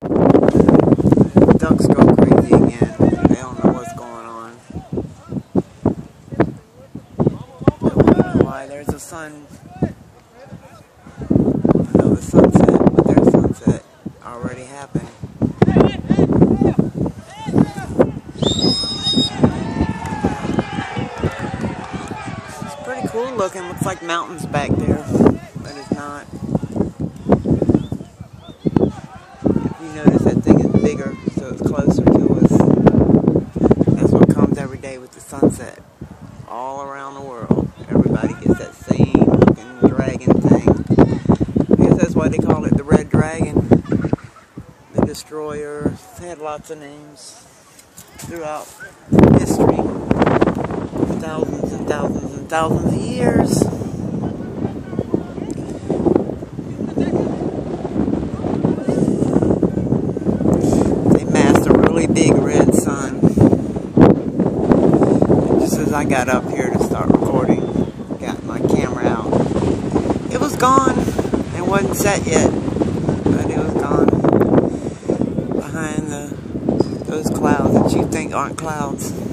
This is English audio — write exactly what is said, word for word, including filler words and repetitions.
Ducks go crazy again. They don't know what's going on. They don't know why. There's a sun. I know the sunset, but their sunset already happened. It's pretty cool looking. Looks like mountains back there, but it's not. If you notice, that thing is bigger, so it's closer to us. That's what comes every day with the sunset. All around the world, everybody gets that same looking dragon thing. I guess that's why they call it the Red Dragon. The Destroyer. It's had lots of names throughout history. Thousands and thousands and thousands of years. They masked a really big red sun. Just as I got up here to start recording, got my camera out. It was gone. It wasn't set yet, but it was gone behind the those clouds that you think aren't clouds.